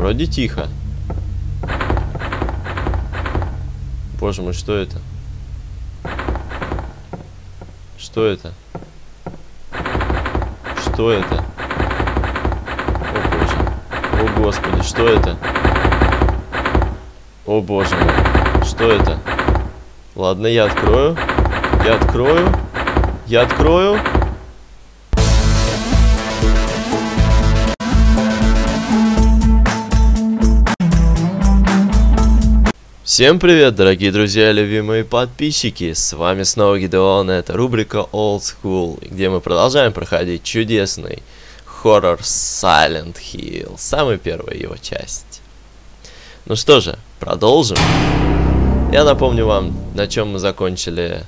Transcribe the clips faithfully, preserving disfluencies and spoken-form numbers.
Вроде тихо. Боже мой, что это? Что это? Что это? О боже. О господи, что это? О боже мой. Что это? Ладно, я открою. Я открою. Я открою. Всем привет, дорогие друзья, любимые подписчики! С вами снова Гидеон, это рубрика Old School, где мы продолжаем проходить чудесный хоррор Silent Hill, самая первая его часть. Ну что же, продолжим. Я напомню вам, на чем мы закончили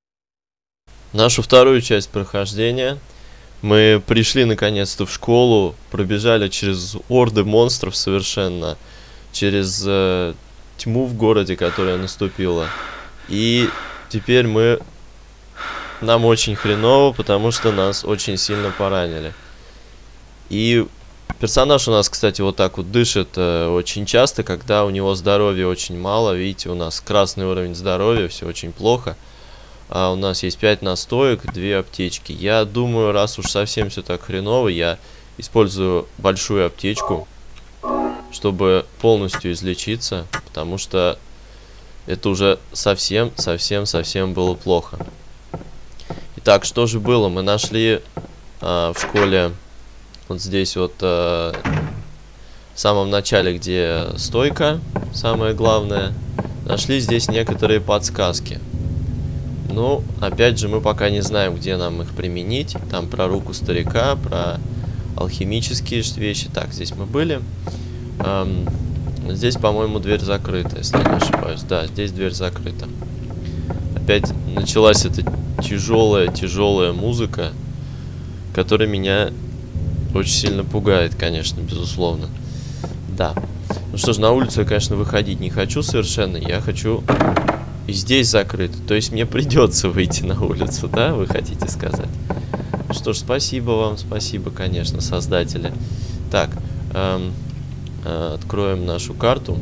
нашу вторую часть прохождения. Мы пришли наконец-то в школу, пробежали через орды монстров совершенно, через э, тьму в городе, которая наступила. И теперь мы... Нам очень хреново, потому что нас очень сильно поранили. И персонаж у нас, кстати, вот так вот дышит э, очень часто, когда у него здоровья очень мало. Видите, у нас красный уровень здоровья, все очень плохо. А у нас есть пять настоек, две аптечки. Я думаю, раз уж совсем все так хреново, я использую большую аптечку, чтобы полностью излечиться, потому что это уже совсем, совсем, совсем было плохо. Итак, что же было? Мы нашли а, в школе, вот здесь вот, а, в самом начале, где стойка, самое главное, нашли здесь некоторые подсказки. Ну, опять же, мы пока не знаем, где нам их применить. Там про руку старика, про алхимические вещи. Так, здесь мы были. Um, здесь, по-моему, дверь закрыта, если я не ошибаюсь. Да, здесь дверь закрыта. Опять началась эта тяжелая, тяжелая музыка, которая меня очень сильно пугает, конечно, безусловно. Да. Ну что ж, на улицу я, конечно, выходить не хочу совершенно. Я хочу... И здесь закрыто. То есть мне придется выйти на улицу, да, вы хотите сказать? Что ж, спасибо вам, спасибо, конечно, создатели. Так, эм... откроем нашу карту.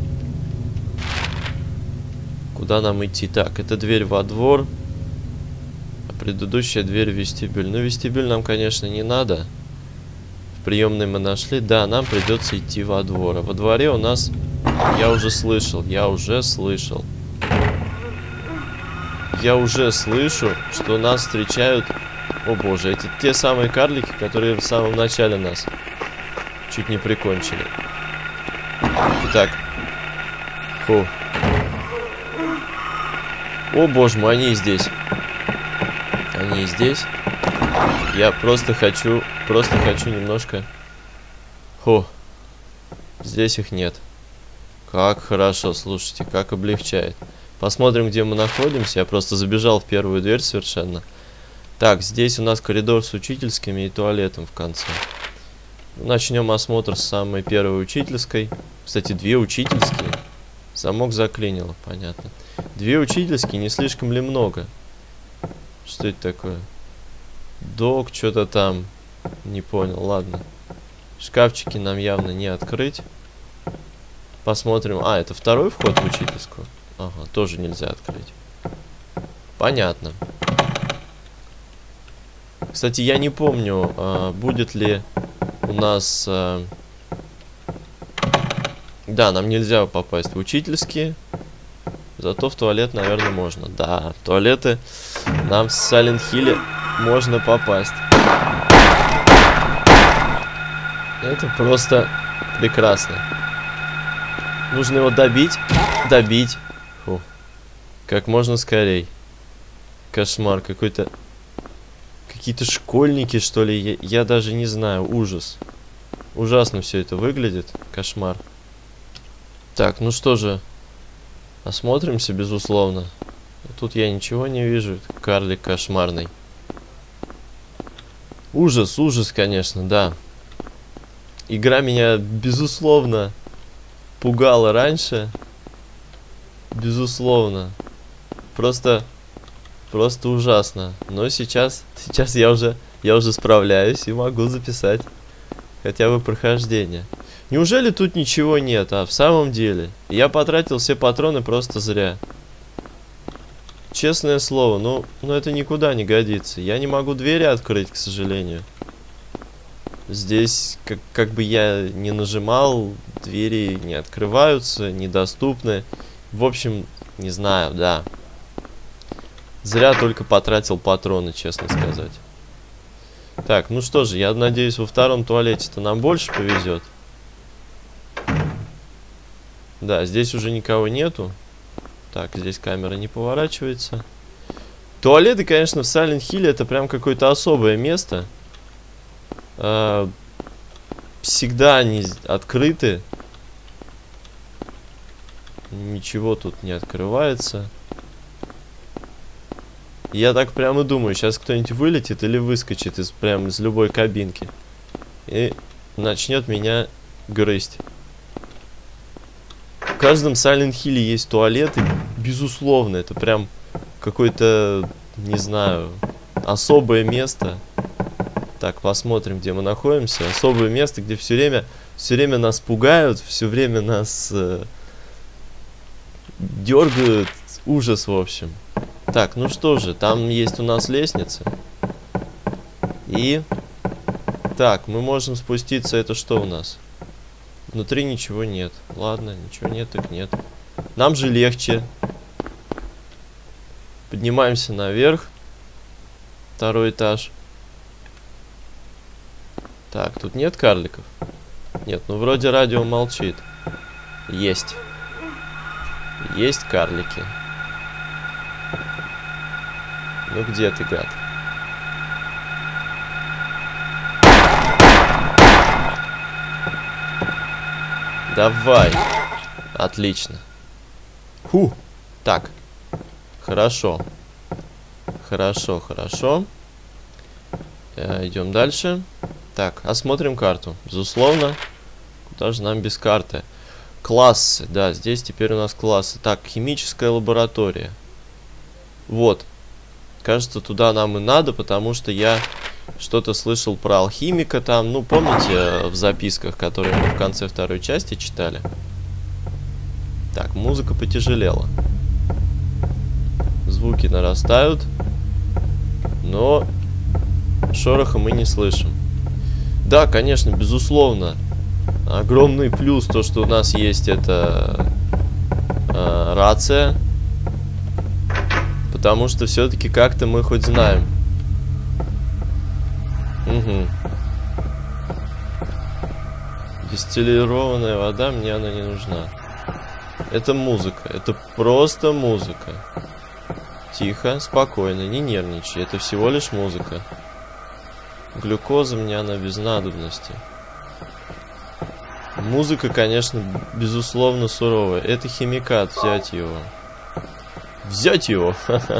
Куда нам идти? Так, это дверь во двор. А предыдущая дверь в вестибюль. Ну, вестибюль нам, конечно, не надо. В приемной мы нашли. Да, нам придется идти во двор. А во дворе у нас... Я уже слышал, я уже слышал. Я уже слышу, что нас встречают... О боже, это те самые карлики, которые в самом начале нас чуть не прикончили. Итак. Фу. О боже мой, они здесь. Они здесь. Я просто хочу, просто хочу немножко... Фу. Здесь их нет. Как хорошо, слушайте, как облегчает. Посмотрим, где мы находимся. Я просто забежал в первую дверь совершенно. Так, здесь у нас коридор с учительскими и туалетом в конце. Начнем осмотр с самой первой учительской. Кстати, две учительские. Замок заклинило, понятно. Две учительские, не слишком ли много? Что это такое? Док, что-то там. Не понял, ладно. Шкафчики нам явно не открыть. Посмотрим. А, это второй вход в учительскую? Ага, тоже нельзя открыть. Понятно. Кстати, я не помню, а, будет ли... У нас... Э... Да, нам нельзя попасть в учительские. Зато в туалет, наверное, можно. Да, в туалеты нам в Silent Hill можно попасть. Это просто прекрасно. Нужно его добить. Добить. Фу. Как можно скорей. Кошмар какой-то... Какие-то школьники, что ли? Я, я даже не знаю. Ужас. Ужасно все это выглядит. Кошмар. Так, ну что же. Осмотримся, безусловно. Тут я ничего не вижу. Карлик кошмарный. Ужас, ужас, конечно, да. Игра меня, безусловно, пугала раньше. Безусловно. Просто... Просто ужасно. Но сейчас, сейчас я уже, я уже справляюсь и могу записать хотя бы прохождение. Неужели тут ничего нет? А в самом деле, я потратил все патроны просто зря. Честное слово, ну, ну это никуда не годится. Я не могу двери открыть, к сожалению. Здесь, как, как бы я ни нажимал, двери не открываются, недоступны. В общем, не знаю, да. Зря только потратил патроны, честно сказать. Так, ну что же, я надеюсь, во втором туалете-то нам больше повезет. Да, здесь уже никого нету. Так, здесь камера не поворачивается. Туалеты, конечно, в Silent Hill это прям какое-то особое место. А, всегда они открыты. Ничего тут не открывается. Я так прямо думаю, сейчас кто-нибудь вылетит или выскочит из, прям из любой кабинки. И начнет меня грызть. В каждом Silent Hill есть туалеты, безусловно, это прям какое-то, не знаю, особое место. Так, посмотрим, где мы находимся. Особое место, где все время, все время нас пугают, все время нас э, дергают, ужас, в общем. Так, ну что же, там есть у нас лестница. И... Так, мы можем спуститься, это что у нас? Внутри ничего нет. Ладно, ничего нет, так нет. Нам же легче. Поднимаемся наверх. Второй этаж. Так, тут нет карликов? Нет, ну вроде радио молчит. Есть. Есть карлики. Ну где ты, гад? Давай. Отлично. Фу. Так. Хорошо. Хорошо, хорошо. Э, идем дальше. Так, осмотрим карту. Безусловно. Куда же нам без карты? Классы. Да, здесь теперь у нас классы. Так, химическая лаборатория. Вот. Кажется, туда нам и надо, потому что я что-то слышал про алхимика там. Ну, помните в записках, которые мы в конце второй части читали? Так, музыка потяжелела. Звуки нарастают. Но шороха мы не слышим. Да, конечно, безусловно. Огромный плюс то, что у нас есть эта э, рация. Потому что все-таки как-то мы хоть знаем. Угу. Дистиллированная вода, мне она не нужна. Это музыка. Это просто музыка. Тихо, спокойно, не нервничай. Это всего лишь музыка. Глюкоза мне она без надобности. Музыка, конечно, безусловно суровая. Это химикат, взять его. Взять его!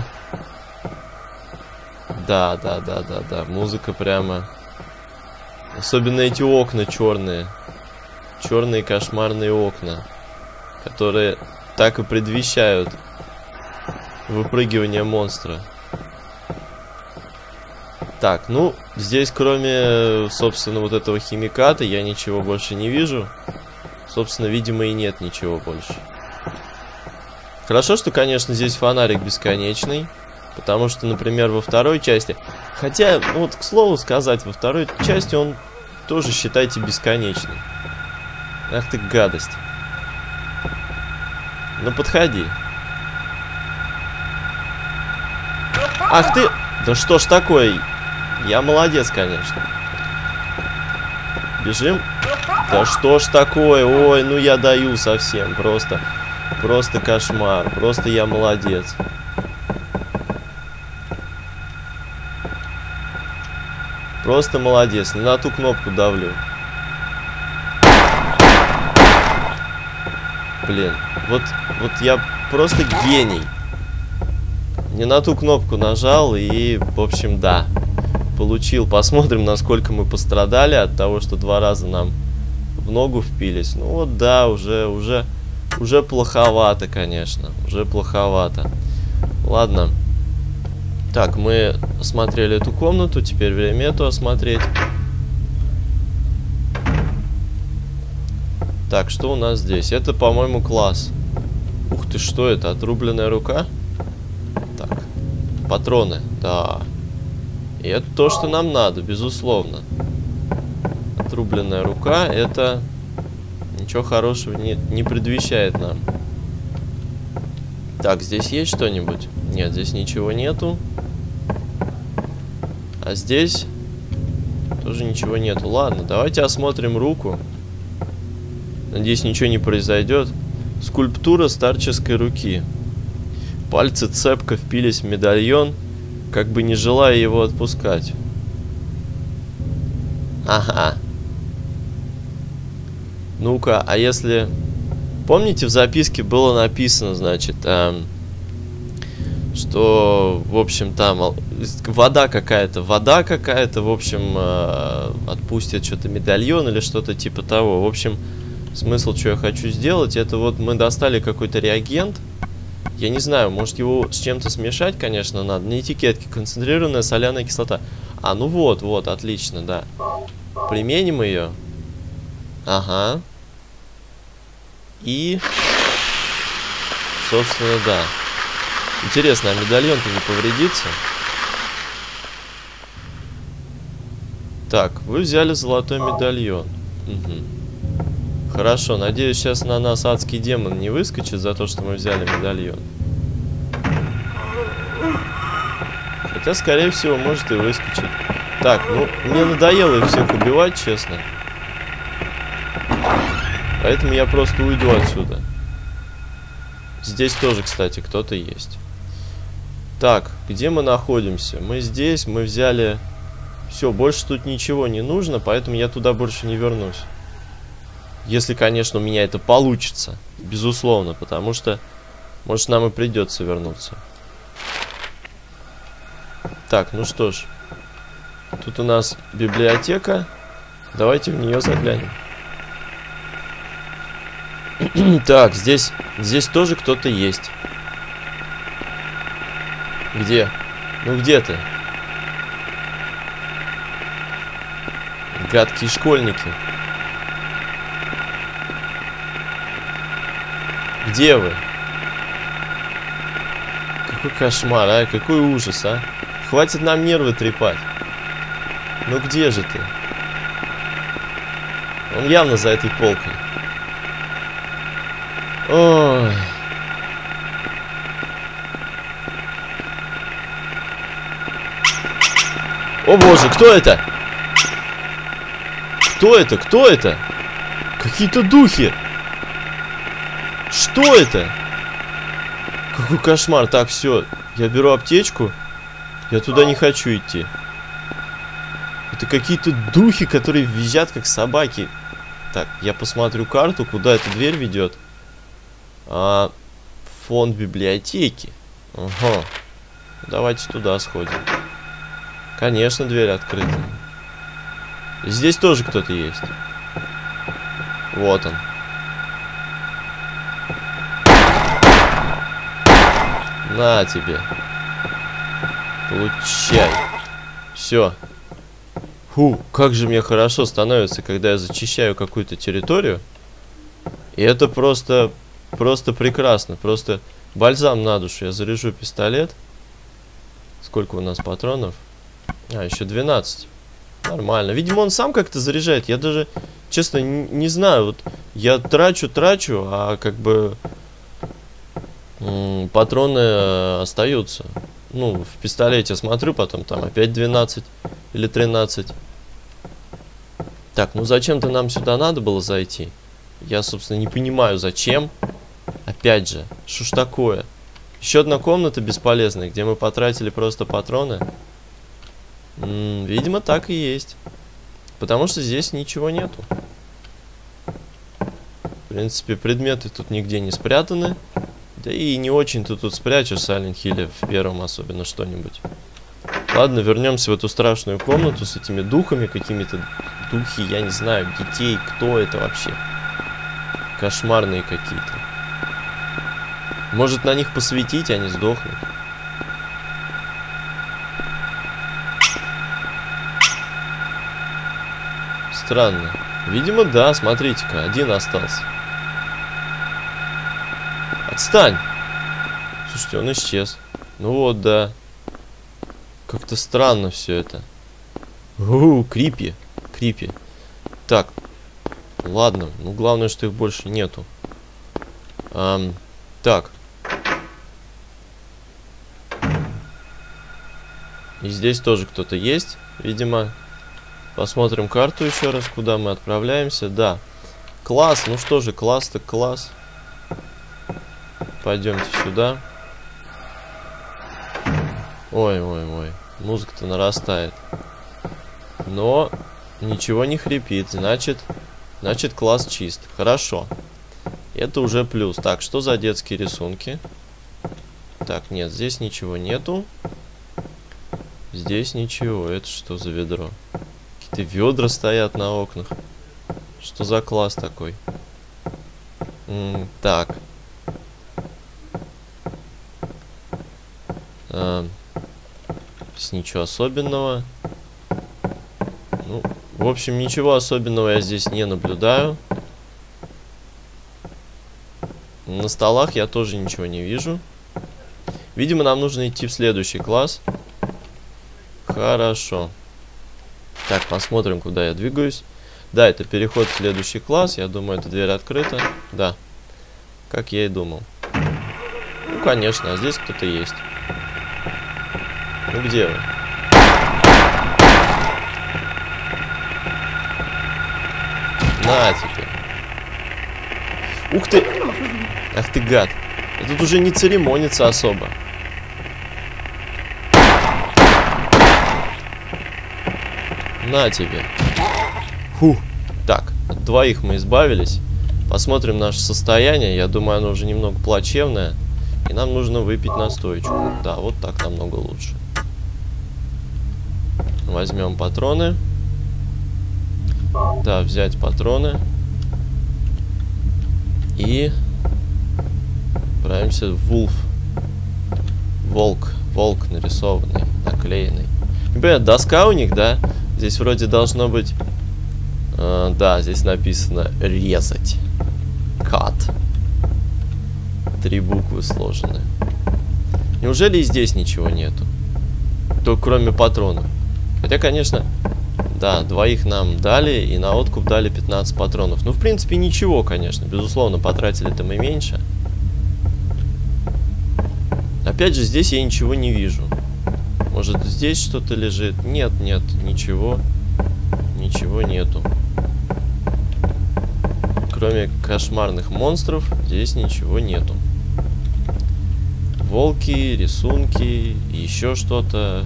Да, да, да, да, да. Музыка прямо... Особенно эти окна черные. Черные кошмарные окна. Которые так и предвещают выпрыгивание монстра. Так, ну, здесь кроме, собственно, вот этого химиката я ничего больше не вижу. Собственно, видимо, и нет ничего больше. Хорошо, что, конечно, здесь фонарик бесконечный. Потому что, например, во второй части... Хотя, вот, к слову сказать, во второй части он тоже, считайте, бесконечный. Ах ты гадость. Ну, подходи. Ах ты... Да что ж такое? Я молодец, конечно. Бежим. Да что ж такое? Ой, ну я даю совсем. Просто... Просто кошмар. Просто я молодец. Просто молодец. Не на ту кнопку давлю. Блин. Вот, вот я просто гений. Не на ту кнопку нажал и, в общем, да. Получил. Посмотрим, насколько мы пострадали от того, что два раза нам в ногу впились. Ну вот, да, уже, уже, уже плоховато, конечно. Уже плоховато. Ладно. Так, мы осмотрели эту комнату, теперь время эту осмотреть. Так, что у нас здесь? Это, по-моему, класс. Ух ты, что это? Отрубленная рука? Так, патроны, да. И это то, что нам надо, безусловно. Отрубленная рука, это ничего хорошего не, не предвещает нам. Так, здесь есть что-нибудь? Нет, здесь ничего нету. А здесь тоже ничего нету. Ладно, давайте осмотрим руку. Надеюсь, ничего не произойдет. Скульптура старческой руки. Пальцы цепко впились в медальон, как бы не желая его отпускать. Ага. Ну-ка, а если... Помните, в записке было написано, значит, э, что, в общем, там вода какая-то, вода какая-то, в общем, э, отпустит что-то медальон или что-то типа того. В общем, смысл, что я хочу сделать, это вот мы достали какой-то реагент. Я не знаю, может его с чем-то смешать, конечно, надо. На этикетке концентрированная соляная кислота. А, ну вот, вот, отлично, да. Применим ее. Ага. И, собственно, да. Интересно, а медальон-то не повредится? Так, вы взяли золотой медальон. Угу. Хорошо, надеюсь, сейчас на нас адский демон не выскочит за то, что мы взяли медальон. Хотя, скорее всего, может и выскочит. Так, ну, мне надоело их всех убивать, честно. Поэтому я просто уйду отсюда. Здесь тоже, кстати, кто-то есть. Так, где мы находимся? Мы здесь, мы взяли... Все, больше тут ничего не нужно, поэтому я туда больше не вернусь. Если, конечно, у меня это получится. Безусловно, потому что, может, нам и придется вернуться. Так, ну что ж. Тут у нас библиотека. Давайте в нее заглянем. Так, здесь, здесь тоже кто-то есть. Где? Ну где ты? Гадкие школьники. Где вы? Какой кошмар, а? Какой ужас, а? Хватит нам нервы трепать. Ну где же ты? Он явно за этой полкой. Ой. О боже, кто это? Кто это? Кто это? Какие-то духи. Что это? Какой кошмар. Так, все. Я беру аптечку. Я туда не хочу идти. Это какие-то духи, которые визжат, как собаки. Так, я посмотрю карту, куда эта дверь ведет. А, фонд библиотеки. Ага. Давайте туда сходим. Конечно, дверь открыта. Здесь тоже кто-то есть. Вот он. На тебе. Получай. Все. Фу, как же мне хорошо становится, когда я зачищаю какую-то территорию. И это просто... Просто прекрасно. Просто бальзам на душу. Я заряжу пистолет. Сколько у нас патронов? А, еще двенадцать. Нормально. Видимо, он сам как-то заряжает. Я даже, честно, не знаю. Вот я трачу, трачу, а как бы патроны остаются. Ну, в пистолете смотрю, потом там опять двенадцать или тринадцать. Так, ну зачем-то нам сюда надо было зайти. Я, собственно, не понимаю, зачем. Опять же, что ж такое? Еще одна комната бесполезная, где мы потратили просто патроны. М-м, видимо, так и есть. Потому что здесь ничего нету. В принципе, предметы тут нигде не спрятаны. Да и не очень-то тут спрячешь в Silent Hill, в первом особенно что-нибудь. Ладно, вернемся в эту страшную комнату с этими духами, какими-то духи, я не знаю, детей, кто это вообще? Кошмарные какие-то. Может, на них посветить, они сдохнут. Странно. Видимо, да, смотрите-ка, один остался. Отстань! Слушайте, он исчез. Ну вот, да. Как-то странно все это. Ууу, крипи. Крипи. Так. Ладно, ну главное, что их больше нету. Ам, так. И здесь тоже кто-то есть, видимо. Посмотрим карту еще раз, куда мы отправляемся. Да. Класс, ну что же, класс так класс. Пойдемте сюда. Ой, ой, ой. Музыка-то нарастает. Но ничего не хрипит. Значит, значит класс чист. Хорошо. Это уже плюс. Так, что за детские рисунки? Так, нет, здесь ничего нету. Здесь ничего. Это что за ведро? Какие-то ведра стоят на окнах. Что за класс такой? М-м, так. А, здесь ничего особенного. Ну, в общем, ничего особенного я здесь не наблюдаю. На столах я тоже ничего не вижу. Видимо, нам нужно идти в следующий класс. Хорошо. Так, посмотрим, куда я двигаюсь. Да, это переход в следующий класс. Я думаю, эта дверь открыта. Да. Как я и думал. Ну, конечно, а здесь кто-то есть. Ну, где вы? На тебе. Ух ты! Ах ты гад. Тут уже не церемонится особо. На тебе. Фу. Так, от двоих мы избавились. Посмотрим наше состояние. Я думаю, оно уже немного плачевное. И нам нужно выпить настойку. Да, вот так намного лучше. Возьмем патроны. Да, взять патроны. И отправимся в Вулф. Волк. Волк нарисованный, наклеенный. Ребят, доска у них, да? Здесь вроде должно быть... Э, да, здесь написано резать. Cut. Три буквы сложены. Неужели и здесь ничего нету? Только кроме патронов. Хотя, конечно... Да, двоих нам дали, и на откуп дали пятнадцать патронов. Ну, в принципе, ничего, конечно. Безусловно, потратили-то мы меньше. Опять же, здесь я ничего не вижу. Может, здесь что-то лежит? Нет, нет, ничего. Ничего нету. Кроме кошмарных монстров, здесь ничего нету. Волки, рисунки, еще что-то.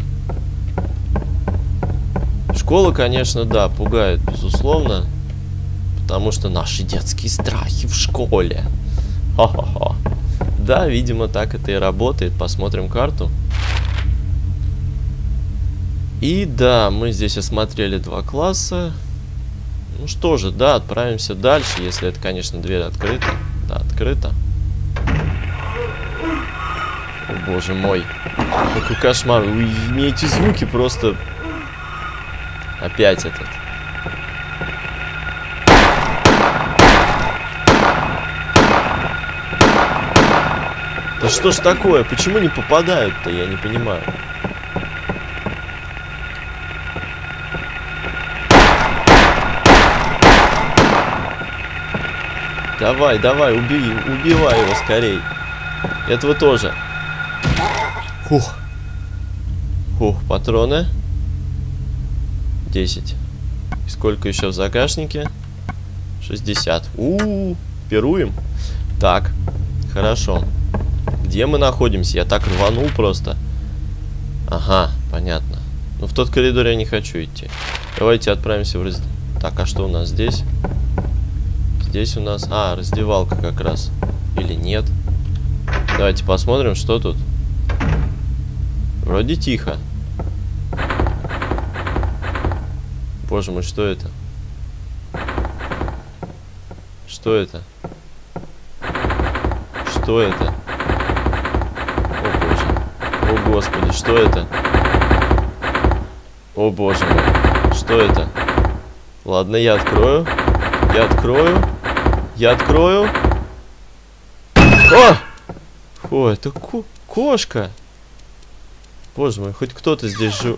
Школа, конечно, да, пугает, безусловно. Потому что наши детские страхи в школе. Ха-ха-ха. Да, видимо, так это и работает. Посмотрим карту. И да, мы здесь осмотрели два класса. Ну что же, да, отправимся дальше, если это, конечно, дверь открыта. Да, открыта. О, боже мой. Какой кошмар. Мне эти звуки просто... Опять этот. Да что ж такое? Почему не попадают-то? Я не понимаю. Давай, давай, убей, убивай его скорей. Этого тоже. Фух. Фух, патроны. десять. И сколько еще в загашнике? шестьдесят. У-у-у, пируем. Так, хорошо. Где мы находимся? Я так рванул просто. Ага, понятно. Ну, в тот коридор я не хочу идти. Давайте отправимся в раз... Так, а что у нас здесь? Здесь у нас... А, раздевалка как раз. Или нет? Давайте посмотрим, что тут. Вроде тихо. Боже мой, что это? Что это? Что это? О боже. О господи, что это? О боже мой. Что это? Ладно, я открою. Я открою. Я открою. О! О, это ко кошка. Боже мой, хоть кто-то здесь жив.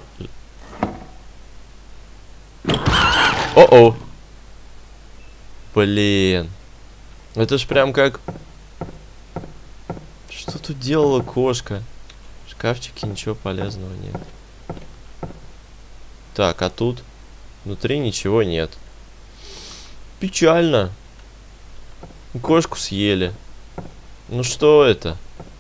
О-о. Блин. Это ж прям как... Что тут делала кошка? В шкафчике ничего полезного нет. Так, а тут? Внутри ничего нет. Печально. Кошку съели. Ну что это?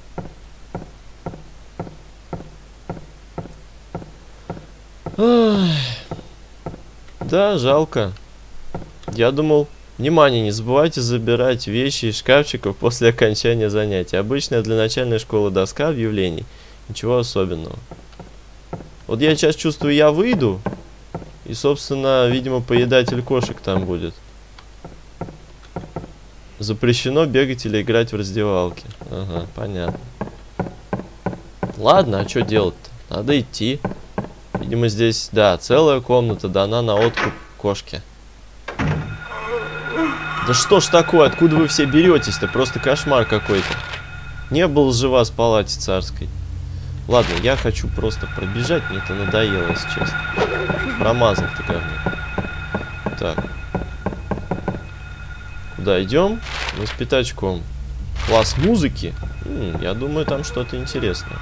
Ах. Да, жалко. Я думал... Внимание, не забывайте забирать вещи из шкафчиков после окончания занятий. Обычная для начальной школы доска объявлений. Ничего особенного. Вот я сейчас чувствую, я выйду. И, собственно, видимо, поедатель кошек там будет. Запрещено бегать или играть в раздевалке. Ага, понятно. Ладно, а что делать-то? Надо идти. Видимо, здесь, да, целая комната дана на откуп кошки. Да что ж такое? Откуда вы все беретесь-то? Просто кошмар какой-то. Не было же вас в палате царской. Ладно, я хочу просто пробежать. Мне это надоело, если честно. Промазал ты ко мне. Так. Куда идем? Воспитачком. Класс музыки. М, я думаю, там что-то интересное.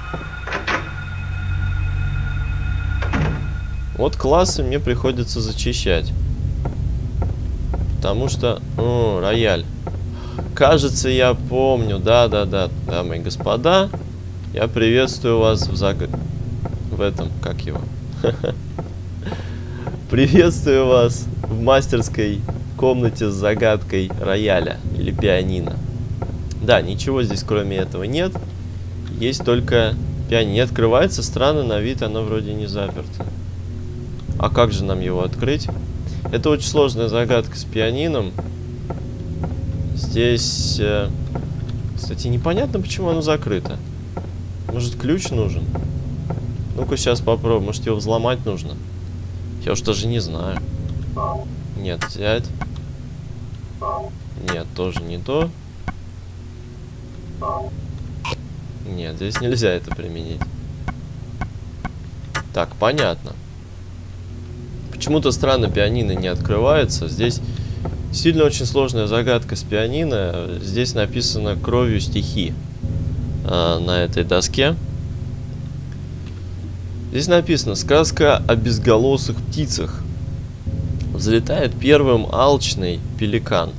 Вот классы мне приходится зачищать. Потому что... О, рояль. Кажется, я помню. Да-да-да, дамы и господа. Я приветствую вас в заг... В этом, как его? Приветствую вас в мастерской комнате с загадкой рояля или пианино. Да, ничего здесь кроме этого нет. Есть только пианино. Не открывается, странно, на вид оно вроде не заперто. А как же нам его открыть? Это очень сложная загадка с пианином. Здесь, э, кстати, непонятно, почему оно закрыто. Может, ключ нужен? Ну-ка, сейчас попробуем. Может, его взломать нужно? Я уж даже не знаю. Нет, взять. Нет, тоже не то. Нет, здесь нельзя это применить. Так, понятно. Почему-то странно пианино не открывается. Здесь действительно очень сложная загадка с пианино. Здесь написано кровью стихи э, на этой доске. Здесь написано: сказка о безголосых птицах. Взлетает первым алчный пеликан,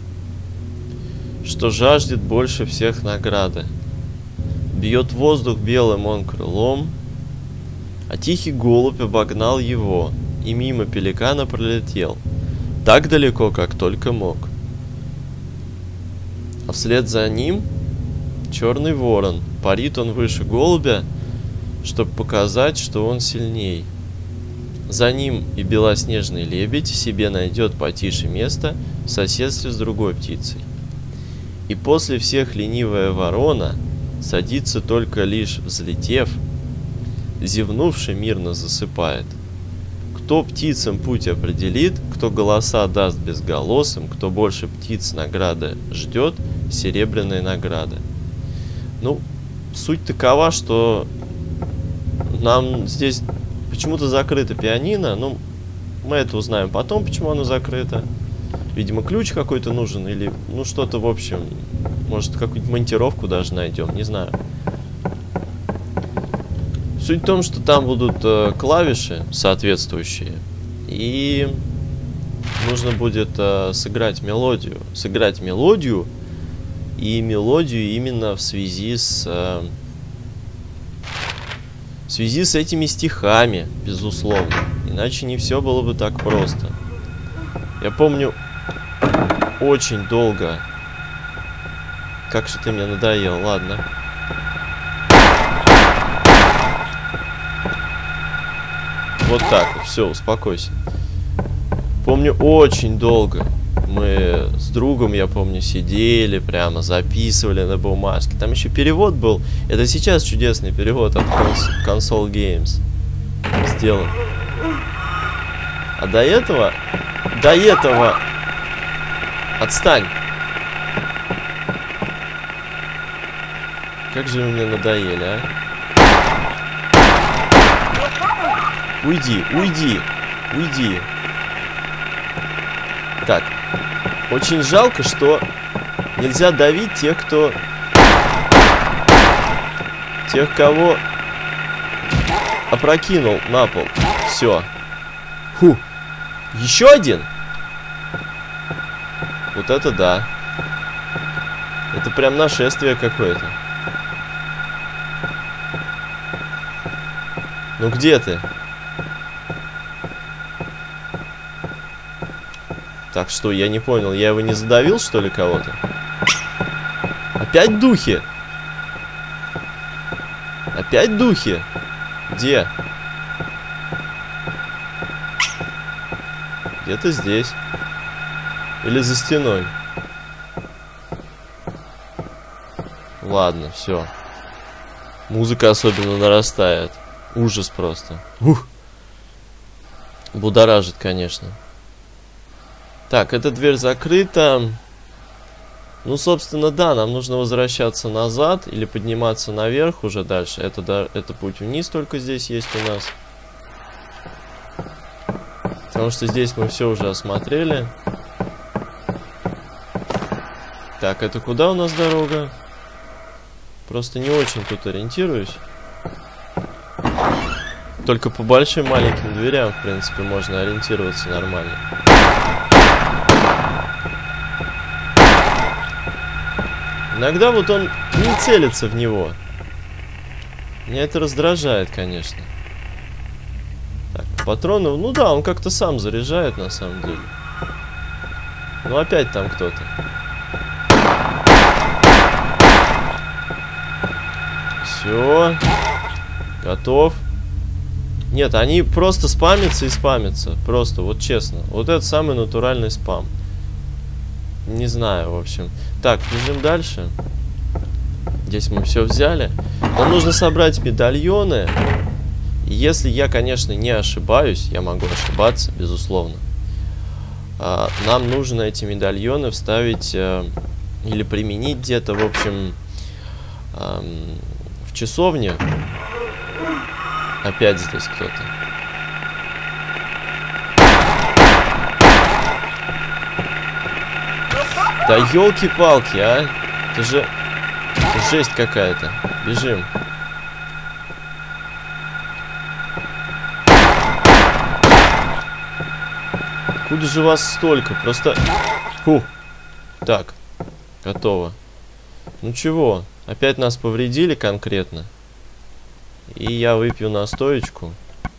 что жаждет больше всех награды. Бьет воздух белым он крылом, а тихий голубь обогнал его и мимо пеликана пролетел, так далеко, как только мог. А вслед за ним черный ворон. Парит он выше голубя, чтобы показать, что он сильней. За ним и белоснежный лебедь себе найдет потише место в соседстве с другой птицей. И после всех ленивая ворона садится только лишь взлетев, зевнувши мирно засыпает. Кто птицам путь определит, кто голоса даст безголосым, кто больше птиц награды ждет, серебряной награды. Ну, суть такова, что нам здесь почему-то закрыто пианино. Ну, мы это узнаем потом, почему оно закрыто. Видимо, ключ какой-то нужен или, ну, что-то, в общем, может, какую-нибудь монтировку даже найдем, не знаю. Суть в том, что там будут э, клавиши соответствующие, и нужно будет э, сыграть мелодию. Сыграть мелодию, и мелодию именно в связи с... Э, в связи с этими стихами, безусловно. Иначе не все было бы так просто. Я помню, очень долго... Как же ты мне надоел, ладно. Вот так вот, все, успокойся. Помню, очень долго мы с другом, я помню, сидели, прямо записывали на бумажке. Там еще перевод был. Это сейчас чудесный перевод от Console Games сделан. А до этого, до этого Отстань! Как же вы мне надоели, а? Уйди, уйди, уйди. Так. Очень жалко, что нельзя давить тех, кто... Тех, кого опрокинул на пол. Все. Фу. Еще один? Вот это да. Это прям нашествие какое-то. Ну где ты? Так что, я не понял, я его не задавил, что ли, кого-то? Опять духи? Опять духи? Где? Где-то здесь. Или за стеной. Ладно, все. Музыка особенно нарастает. Ужас просто. Ух. Будоражит, конечно. Так, эта дверь закрыта. Ну, собственно, да, нам нужно возвращаться назад или подниматься наверх уже дальше. Это, да, это путь вниз только здесь есть у нас. Потому что здесь мы все уже осмотрели. Так, это куда у нас дорога? Просто не очень тут ориентируюсь. Только по большим маленьким дверям, в принципе, можно ориентироваться нормально. Иногда вот он не целится в него. Меня это раздражает, конечно. Так, патроны, ну да, он как-то сам заряжает на самом деле. Ну опять там кто-то. Все. Готов. Нет, они просто спамятся и спамятся. Просто, вот честно. Вот это самый натуральный спам. Не знаю, в общем. Так, бежим дальше. Здесь мы все взяли. Нам нужно собрать медальоны. И если я, конечно, не ошибаюсь, я могу ошибаться, безусловно. А, нам нужно эти медальоны вставить а, или применить где-то, в общем, а, в часовне. Опять здесь кто-то. Да елки-палки, а! Это же жесть какая-то. Бежим. Откуда же вас столько? Просто... Фу. Так. Готово. Ну чего? Опять нас повредили конкретно. И я выпью настоечку.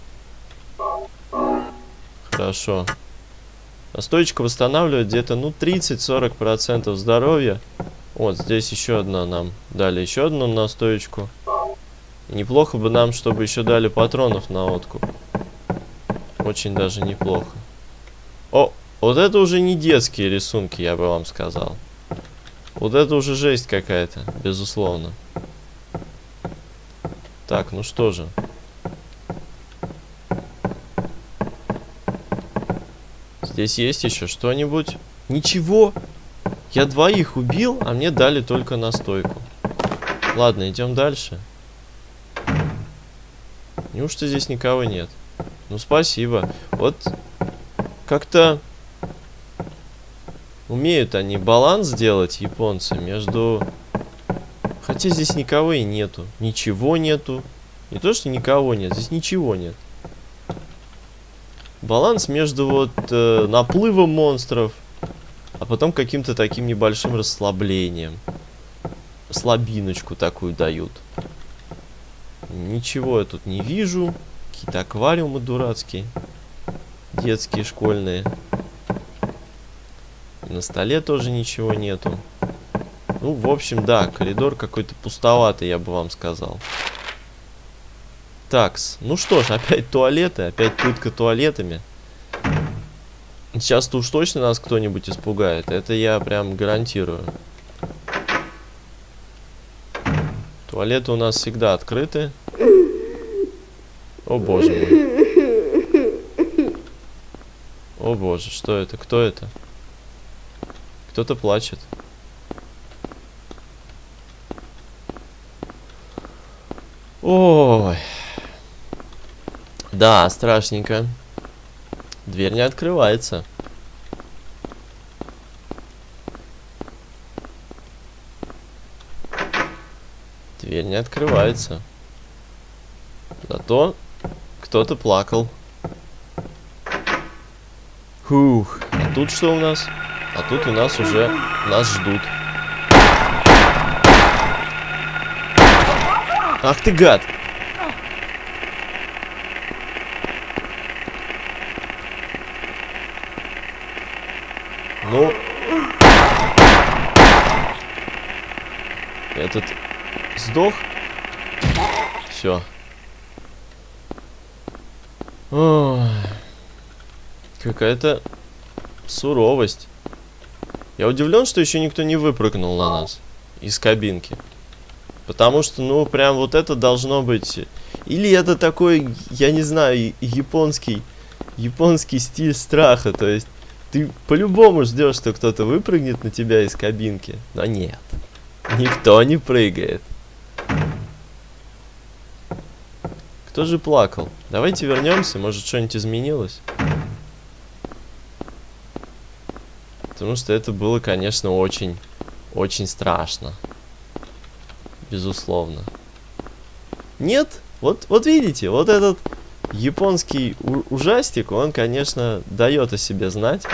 Хорошо. Настоечка восстанавливает где-то, ну, тридцать-сорок процентов здоровья. Вот, здесь еще одна нам дали еще одну настоечку. И неплохо бы нам, чтобы еще дали патронов на откуп. Очень даже неплохо. О, вот это уже не детские рисунки, я бы вам сказал. Вот это уже жесть какая-то, безусловно. Так, ну что же. Здесь есть еще что-нибудь? Ничего. Я двоих убил, а мне дали только настойку. Ладно, идем дальше. Неужто здесь никого нет? Ну, спасибо. Вот как-то умеют они баланс делать, японцы, между... Хотя здесь никого и нету. Ничего нету. Не то, что никого нет, здесь ничего нет. Баланс между вот э, наплывом монстров, а потом каким-то таким небольшим расслаблением. Слабиночку такую дают. Ничего я тут не вижу. Какие-то аквариумы дурацкие. Детские, школьные. На столе тоже ничего нету. Ну, в общем, да, коридор какой-то пустоватый, я бы вам сказал. Такс. Ну что ж, опять туалеты, опять пытка туалетами. Сейчас-то уж точно нас кто-нибудь испугает. Это я прям гарантирую. Туалеты у нас всегда открыты. О боже мой. О боже, что это? Кто это? Кто-то плачет. Ой. Да, страшненько. Дверь не открывается. Дверь не открывается. Зато кто-то плакал. Фух. А тут что у нас? А тут у нас уже нас ждут. Ах ты гад! Ну, этот сдох. Все. Какая-то суровость. Я удивлен, что еще никто не выпрыгнул на нас из кабинки. Потому что, ну, прям вот это должно быть... Или это такой, я не знаю, японский, японский стиль страха. То есть ты по-любому ждешь, что кто-то выпрыгнет на тебя из кабинки. Но нет. Никто не прыгает. Кто же плакал? Давайте вернемся, может, что-нибудь изменилось. Потому что это было, конечно, очень, очень страшно. Безусловно. Нет? Вот, вот видите, вот этот японский ужастик, он, конечно, дает о себе знать.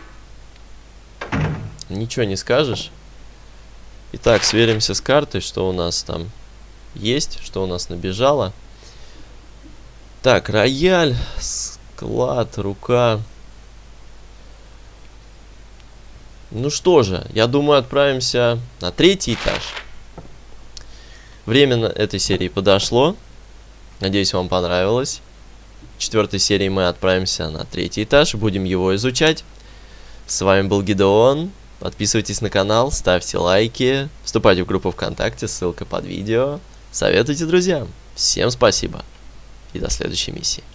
Ничего не скажешь. Итак, сверимся с картой, что у нас там есть, что у нас набежало. Так, рояль, склад, рука. Ну что же, я думаю, отправимся на третий этаж. Время этой серии подошло. Надеюсь, вам понравилось. В четвертой серии мы отправимся на третий этаж, будем его изучать. С вами был Гидеон. Подписывайтесь на канал, ставьте лайки, вступайте в группу ВКонтакте, ссылка под видео. Советуйте друзьям. Всем спасибо и до следующей миссии.